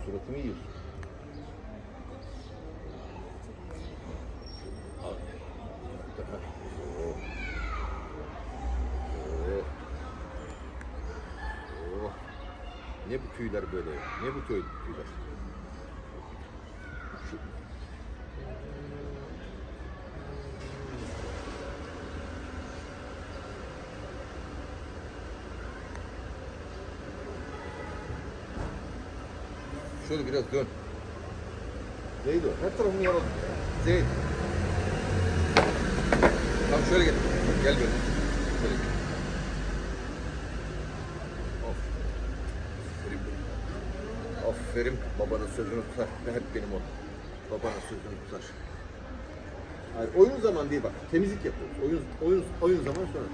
Suratımı yiyorsun. Ne bu tüyler böyle? Ne bu tüyler? Şöyle biraz dön. Neydi o? Her tarafımı yaraladım ya. Zeyd. Tamam şöyle gel. Gel böyle. Şöyle gel. Aferin. Babanın sözünü tutar. Hep benim oğlum. Babanın sözünü tutar. Hayır, oyun zaman değil bak. Temizlik yapıyoruz. Oyun zaman sonra.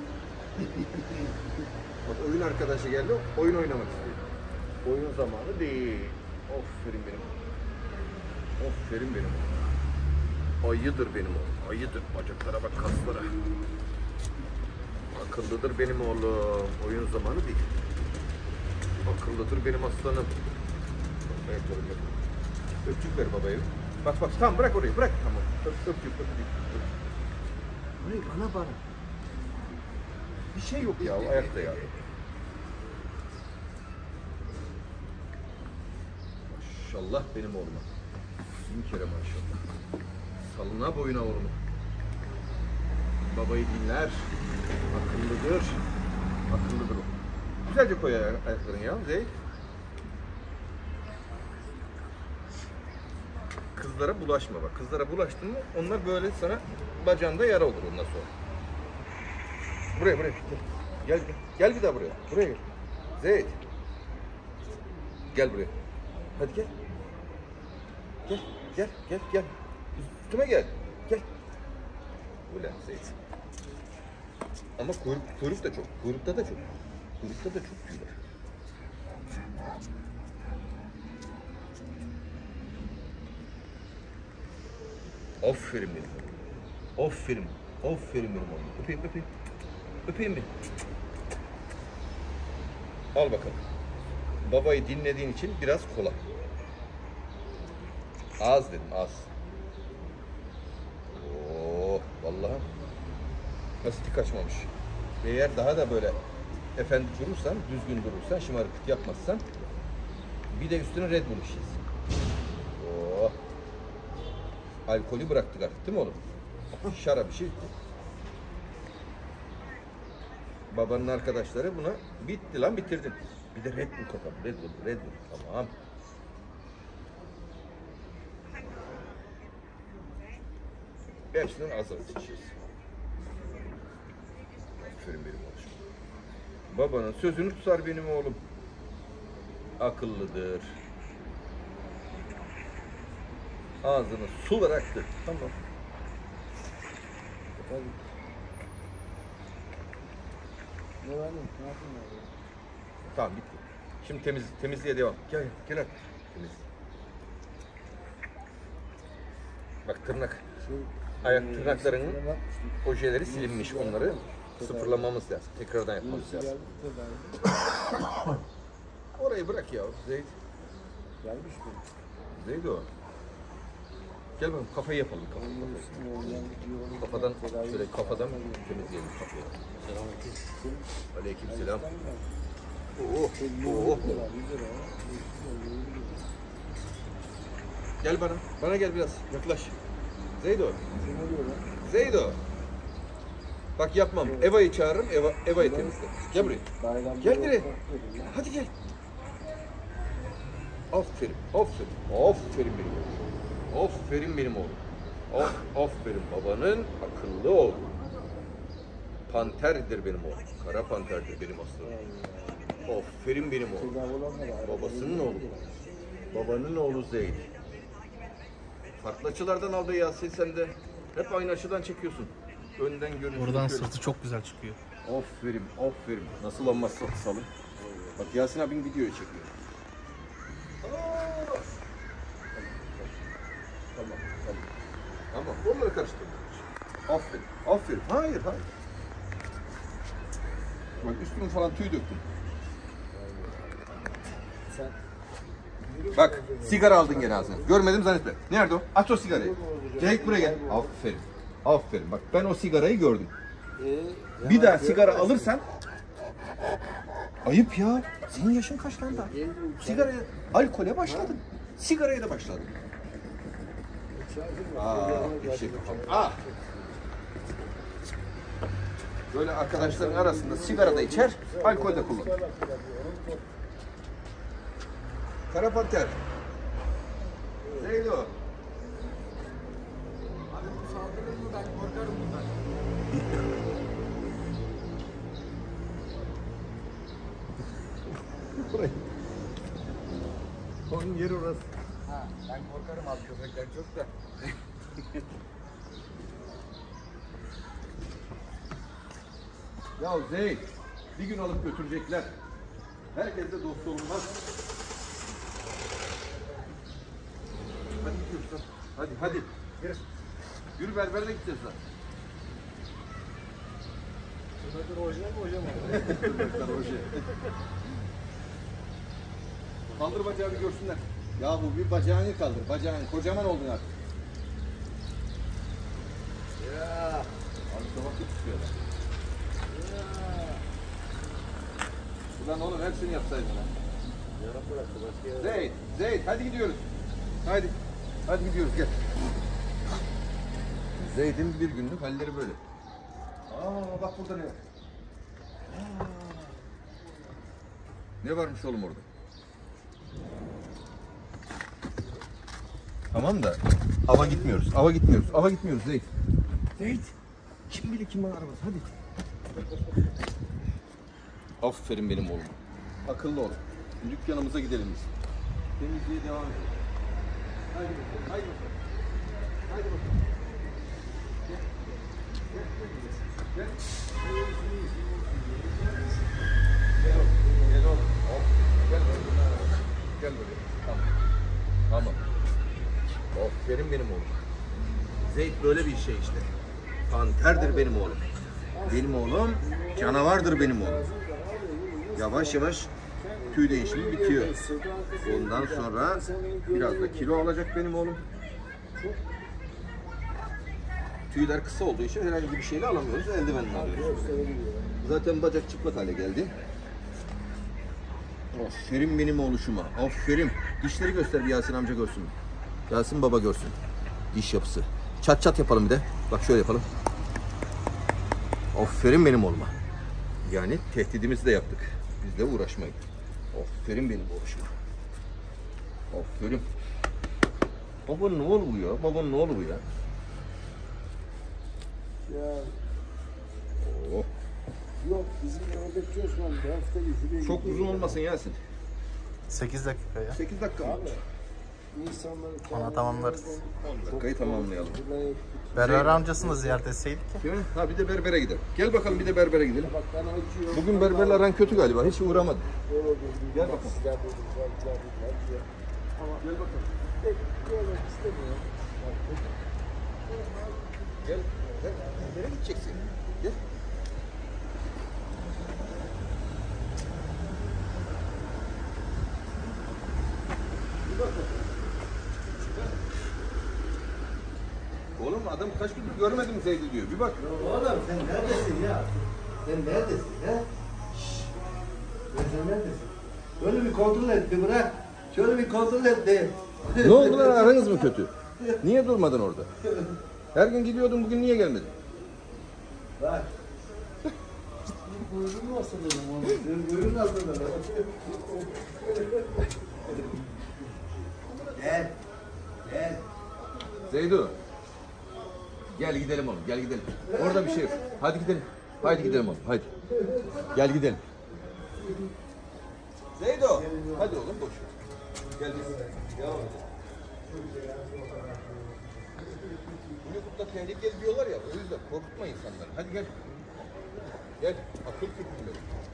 Bak oyun arkadaşı geldi. Oyun oynamak istiyor. Oyun zamanı değil. Aferin benim. Aferin benim. Ayıdır benim oğlum. Ayıdır. Bacaklara bak, kaslara. Akıllıdır benim oğlum. Oyun zamanı değil. Akıllıdır benim aslanım. Öpücük ver babaya. Bak bak tamam bırak orayı bırak. Tamam. Öpücük. Hayır bana. Bir şey yok ya ayakta ya. Maşallah benim oğluma. Bin kere maşallah. Salına boyuna oğlum. Babayı dinler. Akıllıdır. Akıllıdır o. Güzelce koy ayaklarını ya Zeyd. Kızlara bulaşma bak. Kızlara bulaştın mı onlar böyle sana bacağında yara olur ondan sonra. Buraya. Gel bir daha buraya. Buraya gel. Zeyd. Gel buraya. Hadi gel. Gel. Üstüme gel. Gel. Ulan Zeyd. Ama kuyruk da çok. Kuyrukta da çok tüyler. Aferin benim. Aferin benim oğlum. Öpeyim mi? Al bakalım. Babayı dinlediğin için biraz kola. Az dedim, az. Oo, vallahi nasıl kaçmamış. Eğer daha da böyle efendi durursan, düzgün durursan, şımarıklık yapmazsan bir de üstüne Red Bull içeceğiz. Oo. Alkolü bıraktık artık değil mi oğlum? Şarap işi bitti. Babanın arkadaşları buna bitti lan bitirdin. Bir de Red Bull katalım. Red Bull. Tamam. Hepsinden az içeceğiz. Aferin benim oğlum. Babanın sözünü tutar benim oğlum. Akıllıdır. Ağzını sular aktı. Tamam. Tamam bitti. Şimdi temizliğe devam. Gel hadi. Temiz. Bak ayak tırnaklarının ojeleri silinmiş. Onları sıfırlamamız lazım. Tekrardan yapmamız lazım. Orayı bırak ya Zeyd. Gelmiş mi? Zeyd o. Gel bakalım kafayı yapalım. Kafadan temizleyelim kafayı. Aleykümselam. Oh. Gel bana gel biraz yaklaş. Zeydo. Bak yapmam. Eva'yı çağırırım. Eva'yı temizle. Gel buraya. Gel direkt. Hadi gel. Aferin benim oğlum. Aferin benim oğlum. Aferin babanın akıllı oğlu. Panterdir benim oğlum. Kara panterdir benim aslanım. Aferin benim oğlum. Babasının oğlu. Babanın oğlu Zeyd. Farklı açılardan aldı Yasin sen de. Hep aynı açıdan çekiyorsun. Önden görüntü. Oradan sırtı çok güzel çıkıyor. Aferin. Nasıl olmazsa salın. Bak Yasin abin videoyu çekiyor. Tamam. Onları karıştırma. Aferin. Hayır. Bak üstüne falan tüy döktün. Sen Bak sigara aldın gene ağzına. Görmedim zannetme. Nerede o? Aç o sigarayı. Cahit buraya gel. Aferin. Aferin. Bak ben o sigarayı gördüm. Bir daha sigara alırsan ayıp ya. Senin yaşın kaç lan daha? Sigaraya, alkole başladın. Sigaraya da başladın. Böyle arkadaşların arasında sigara da içer, alkol de kullanır. Kara panter. Neydi o? Abi bu saldırır mı? Ben korkarım bundan. Onun yeri orası. Ha, ben korkarım abi köpekten çok da. Ya Zeyd, bir gün alıp götürecekler. Herkes de dost olunmaz. Hadi gidiyoruz lan. Hadi. Yürü. Yürü berberine gideceğiz lan. Şurada oje mi oje mi? Kaldır bacağı bir görsünler. Ya bu bir bacağını kaldır. Bacağını kocaman oldun artık. Ya. Abi sabahlı tutuyorlar. Ulan oğlum hepsini yapsaydın ha. Yarım bıraktı başka yere. Zeyd hadi gidiyoruz. Hadi gidiyoruz gel. Zeyd'in bir günlük halleri böyle. Bak burada ne var? Ne varmış oğlum orada? Tamam da ava gitmiyoruz Zeyd. Kim bilir kimin arabası hadi. Aferin benim oğlum. Akıllı ol. Dükkanımıza gidelim biz. Temizliğe devam edelim. Haydi bakalım. Haydi bakalım. Gel. Gel oğlum. Gel buraya. Tamam. Aferin benim oğlum. Zeyd böyle bir şey işte. Panterdir benim oğlum. Benim oğlum canavardır benim oğlum. Yavaş yavaş tüy değişimi bitiyor. Ondan sonra biraz da kilo alacak benim oğlum. Tüyler kısa olduğu için herhangi bir şeyle alamıyoruz. Eldivenle alıyoruz. Zaten bacak çıplak hale geldi. Aferin benim oğluşuma. Aferin. Dişleri göster bir Yasin amca görsün. Yasin baba görsün. Diş yapısı. Çat çat yapalım bir de. Bak şöyle yapalım. Aferin benim oğluma. Yani tehdidimizi de yaptık. Biz de uğraşmayın. Aferin benim oğluşuma. Aferin. Babanın oğlu bu ya. Babanın oğlu bu ya. Ya. Oh. Yok bizim oradaki Osman bir hafta yüzüne Çok uzun olmasın Yasin. 8 dakika ya. 8 dakika mı? İnsanları Ona tamamlarız. 10 dakikayı tamamlayalım. Berber amcasını ziyaret etseydik ya. Değil mi? Ha bir de berbere gidelim. Gel bakalım bir de berbere gidelim. Bak ben acıyor. Bugün berberle aran kötü galiba. Hiç uğramadım. Gel bakalım. Ama Gel bakalım. pek görmek istemiyorum. Gel. Nereye gideceksin? Gel. Oğlum adam kaç gündür görmedim Zeyd'i diyor. Bir bak. Oğlum sen neredesin ya? Sen neredesin ya? Şşş. Sen neredesin? Böyle bir kontrol et bir bırak. Şöyle bir kontrol et de. Ne oldu lan aranız mı kötü? Niye durmadın orada? Her gün gidiyordun bugün niye gelmedin? Bak. Buyurun mu asılırım oğlum? Senin buyurun asılırım. Gel. Gel. Zeydo. Gel gidelim oğlum gel gidelim. Orada bir şey yok. Hadi gidelim. Haydi gidelim oğlum haydi. Gel gidelim. Zeydo. Hadi oğlum boş ver. Gel biz. Devam edelim. Bu YouTube'da tehlikeli diyorlar ya o yüzden korkutma insanları. Hadi gel. Gel. Akıl küpünde.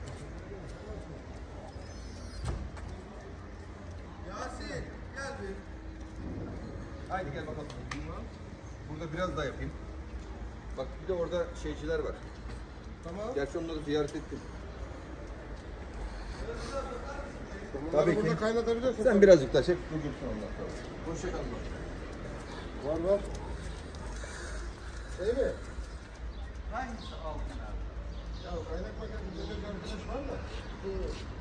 Yasin gel bir. Haydi gel bakalım. Burada biraz daha yapayım. Bak bir de orada şeyciler var. Tamam. Gerçi onları ziyaret ettim. Tabii ki. Burada kaynatabilirsin. Sen birazcık da çek. Bu dursun ondan sonra. Hoşçakalın. Var. Şey mi? Hangisi altın abi? Ya kaynak makinesi arkadaş var da.